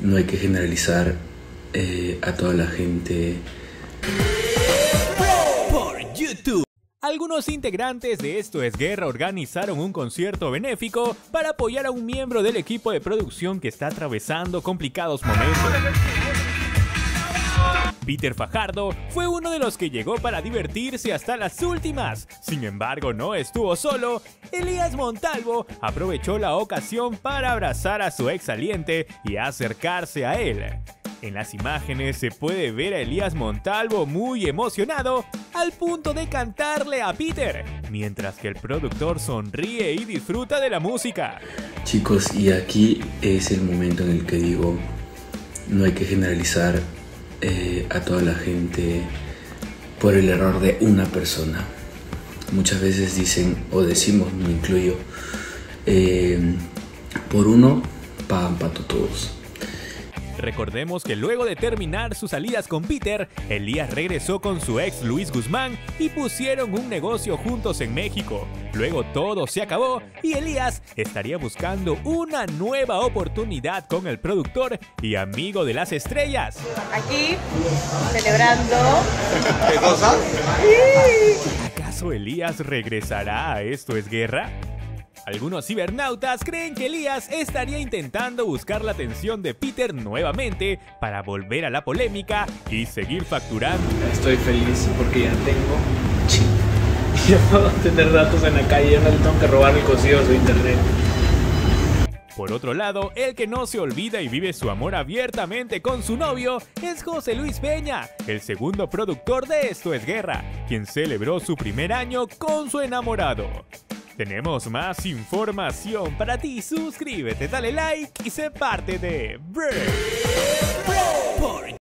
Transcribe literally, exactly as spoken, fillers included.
no hay que generalizar eh, a toda la gente. Por YouTube. Algunos integrantes de Esto es Guerra organizaron un concierto benéfico para apoyar a un miembro del equipo de producción que está atravesando complicados momentos. Peter Fajardo fue uno de los que llegó para divertirse hasta las últimas. Sin embargo, no estuvo solo. Elías Montalvo aprovechó la ocasión para abrazar a su ex saliente y acercarse a él. En las imágenes se puede ver a Elías Montalvo muy emocionado al punto de cantarle a Peter, mientras que el productor sonríe y disfruta de la música. Chicos, y aquí es el momento en el que digo, no hay que generalizar eh, a toda la gente por el error de una persona. Muchas veces dicen, o decimos, me incluyo, eh, por uno pagan pato todos. Recordemos que luego de terminar sus salidas con Peter, Elías regresó con su ex Luis Guzmán y pusieron un negocio juntos en México. Luego todo se acabó y Elías estaría buscando una nueva oportunidad con el productor y amigo de las estrellas. Aquí, celebrando. ¿Qué cosa? ¿Acaso Elías regresará a Esto es Guerra? Algunos cibernautas creen que Elías estaría intentando buscar la atención de Peter nuevamente para volver a la polémica y seguir facturando. Estoy feliz porque ya tengo chip. Ya puedo tener datos en la calle, ya no le tengo que robar el cocido a su internet. Por otro lado, el que no se olvida y vive su amor abiertamente con su novio es José Luis Peña, el segundo productor de Esto es Guerra, quien celebró su primer año con su enamorado. Tenemos más información para ti, suscríbete, dale like y sé parte de Break.